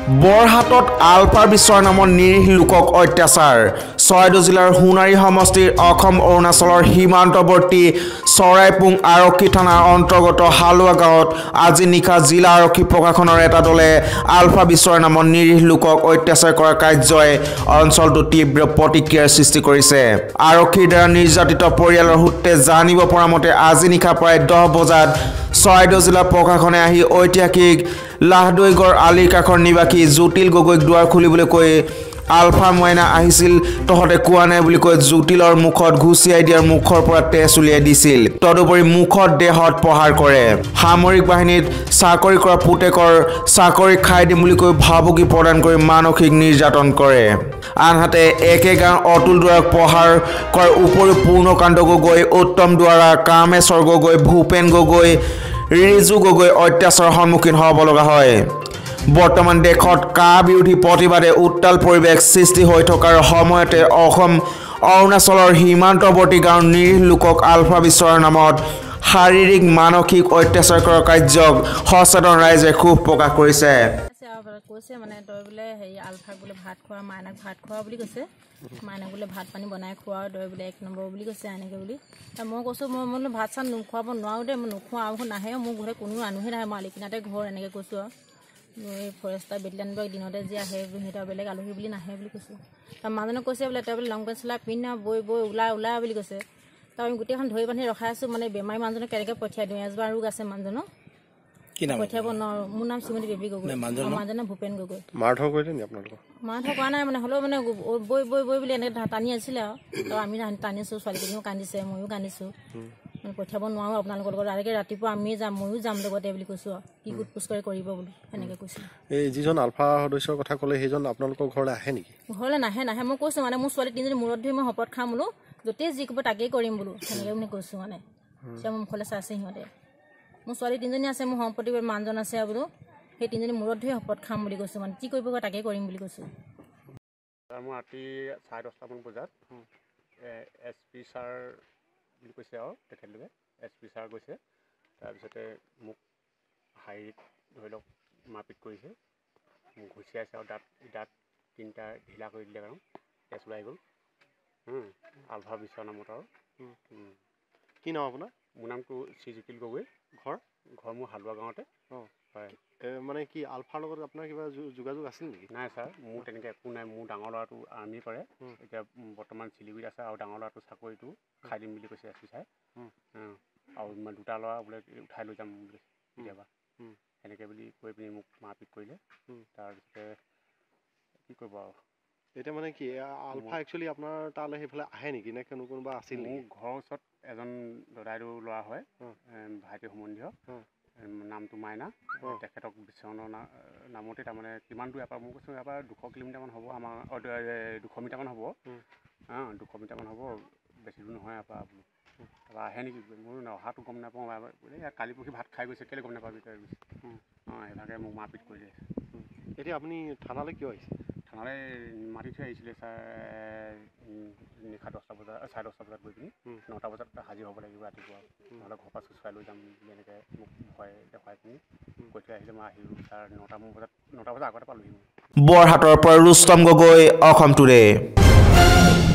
বৰহাটত আলফাৰ বিশ্বৰ নামত নিৰীহ লোকক অত্যাচাৰ চৰাইদেউ জিলাৰ সোণাৰী সমষ্টিৰ অসম অৰুণাচলৰ সীমান্তৱৰ্তী চৰাইপুং আৰক্ষী থানাৰ অন্তৰ্গত হালুৱা গাঁৱত আজি নিশা জিলা আৰক্ষী প্ৰশাসনৰ এটা দলে আলফা বিশ্বৰ নামত নিৰীহ লোকক অত্যাচাৰ কৰা কাৰ্যই অঞ্চলটো তীব্ৰ প্ৰতিক্ৰিয়াৰ সৃষ্টি কৰিছে আৰক্ষীৰ দ্বাৰা নিৰ্যাতিত পৰিয়ালৰ সূত্ৰে জানিব পৰা মতে আজি নিশা প্ৰায় 10 বজাত চৰাইদেউ জিলা প্ৰশাসনে আহি ঐতিহাসিক লাহদৈগড় আলিৰ কাষৰ নিবাসী জুটিল গগৈক দুৱাৰ খুলিবলৈ কৈ আলফা মইনা আহিছিল তহতে কোৱা নাই বুলি কৈ জুটিলৰ মুখত ঘুচিয়াই দিয়াৰ মুখৰ পৰা তেজ উলিয়াই দিছিল তদুপৰি মুখত দেহত প্ৰহাৰ কৰে সামৰিক বাহিনীত চাকৰি কৰা পুতেকৰ চাকৰি খাই দিম বুলি কৈ ভাবুকি প্ৰদান কৰি মানসিক নিৰ্যাতন কৰে আনহাতে একে গাঁৱৰ অতুল দুৱাৰক প্ৰহাৰ কৰাৰ উপৰিও পূৰ্ণকান্ত গগৈ উত্তম দুৱাৰা কামেশ্বৰ গগৈ ভূপেন গগৈ ৰিজু গগৈ অত্যাচাৰৰ সন্মুখীন হ'ব লগা হয় বৰ্তমান দেশত কা বিৰোধী প্ৰতিবাদে উত্তাল পৰিৱেশ সৃষ্টি হৈ থকাৰ সময়তে অসম অৰুণাচলৰ সীমান্তৱৰ্তী গাঁৱৰ নিৰীহ লোকক আলফা বিশ্বৰ নামত শাৰীৰিক মানসিক অত্যাচাৰ কৰাৰ কাৰ্যক সচেতন ৰাইজে ক্ষোভ প্ৰকাশ কৰিছে কৈছে মানে তই বোলে হেৰি আলফাক বোলে ভাত খোৱা মাইনাক ভাত খোৱা বুলি কৈছে মাইনাক বোলে ভাত পানী বনাই খোৱা তই বোলে 1 নম্বৰ বুলি কৈছে এনেকৈ বুলি মই কৈছোঁ মই বোলো ভাত চাত খুৱাব নোৱাৰোঁ দেই মই নোখোৱা আৰু নাহে মোৰ ঘৰে কোনো মানুহে নাহে মালিকিনাতে ঘৰ এনেকৈ কৈছোঁ আৰু এই ফৰেষ্টাৰ বেটেলিয়ানবিলাক দিনতে যে আহে সিহঁতৰ বেলেগ আলহী বুলি নাহে বুলি কৈছোঁ তাৰ মানুহজনে কৈছে বোলে তই বোলে লং পেণ্ট চোলা পিন্ধ বৈ বৈ ওলা বুলি কৈছে তাৰ আমি গোটেইখন ধৰি বান্ধি ৰখাই আছোঁ মানে বেমাৰী মানুহজনক কেনেকৈ পঠিয়াই দিওঁ এজবাৰ ৰোগ আছে মানুহজনৰ পঠিয়াব নোৱাৰোঁ মোৰ নাম শ্ৰীমতী বেবী গগৈ মানুহজনৰ ভূপেন গগৈ মাৰধৰ কৰিলে নি আপোনালোকক মাৰধৰ কৰা নাই মানে হ'লেও মানে বৈ বৈ বৈ বুলি এনেকৈ টানি আছিলে আৰু আমি টানিছোঁ ছোৱালীজনীও কান্দিছে ময়ো কান্দিছোঁ মানে পঠিয়াব নোৱাৰোঁ আপোনালোকৰ লগত আগে ৰাতিপুৱা আমিয়ে যাম ময়ো যাম লগতে বুলি কৈছোঁ আৰু কি গোট পোচ কৰি কৰিব বুলি সেনেকৈ কৈছোঁ এই যিজন আলফা সদস্যৰ কথা ক'লে সেইজন আপোনালোকৰ ঘৰলৈ আহে নেকি ঘৰলৈ নাহে মই কৈছোঁ মানে মোৰ ছোৱালী 3জনী মূৰত ধৰি মই শপত খাম বোলো য'তেই যি ক'ব তাকেই কৰিম বোলো সেনেকৈ মানে কৈছোঁ মানে এতিয়া মোৰ মুখলৈ চাইছে সিহঁতে মোৰ ছোৱালী 3জনী আছে মোৰ সম্পত্তি মানুহজন আছে বোলো সেই 3জনী মূৰত ধৰি শপত খাম বুলি কৈছোঁ মানে কি কৰিব তাকে কৰিম বুলি কৈছোঁ মই ৰাতি 10:30মান বজাত SP ছাৰ বুলি কৈছে আৰু তেখেতলোকে SP ছাৰ কৈছে তাৰপিছতে মোক শাৰীৰিক ধৰি লওক মাৰপিট কৰিছে মোক ঘুচিয়াইছে আৰু দাঁত 3টা ঢিলা কৰি দিলে কাৰণ তেজ ওলাই গ'ল আলফা বিশ্বৰ নামত আৰু কি নাম আপোনাৰ মোৰ নামটো শ্ৰীজুতিল গগৈ ঘৰ মোৰ হালুৱা গাঁৱতে হয় মানে কি আলফাৰ লগত আপোনাৰ কিবা যোগাযোগ আছিল নেকি নাই ছাৰ মোৰ তেনেকৈ একো নাই মোৰ ডাঙৰ ল'ৰাটো আৰ্মি কৰে এতিয়া বৰ্তমান শিলিগুৰিত আছে আৰু ডাঙৰ ল'ৰাটো চাকৰিটো খাই দিম বুলি কৈছে SP ছাৰে আৰু 2টা ল'ৰা বোলে উঠাই লৈ যাম বুলি কেতিয়াবা সেনেকৈ বুলি কৈ পিনি মোক মাৰপিট কৰিলে তাৰপিছতে কি কৰিব আৰু এতিয়া মানে কি আলফা একচুৱেলি আপোনাৰ তালৈ সেইফালে আহে নেকি নে কোনোবা আছিল মোৰ ঘৰৰ ওচৰত এজন দদাইদেউ ল'ৰা হয় ভাইটি সম্বন্ধীয় নামটো মাইনা তেখেতক বিচৰণৰ নামতে তাৰমানে কিমান দূৰ ইয়াৰ পৰা মই কৈছোঁ ইয়াৰ পৰা 200 কিলোমিটাৰমান হ'ব আমাৰ 200 মিটাৰমান হ'ব 200 মিটাৰমান হ'ব বেছি দূৰ নহয় ইয়াৰ পৰা বোলো তাৰপৰা আহে নেকি মোৰ অহাটো গম নাপাওঁ কালি পৰহি ভাত খাই গৈছে কেলৈ গম নাপাবি তই গৈছে সেইভাগে মোক মাৰপিট কৰিলে এতিয়া আপুনি থানালৈ কিয় আহিছে থানালৈ মাতি থৈ আহিছিলে ছাৰ নিশা 10টা বজাত 10:30 বজাত গৈ পিনি 9টা বজাত হাজিৰ হ'ব লাগিব ৰাতিপুৱা নহ'লে ঘৰৰ পৰা চুচুৱাই লৈ যাম বুলি এনেকৈ মোক ভয় দেখুৱাই পিনি কৈ থৈ আহিলে মই আহিলোঁ ছাৰ 9টা বজাত আগতে পালোহি বৰহাটৰ পৰা ৰুস্তম গগৈ অসম টুডে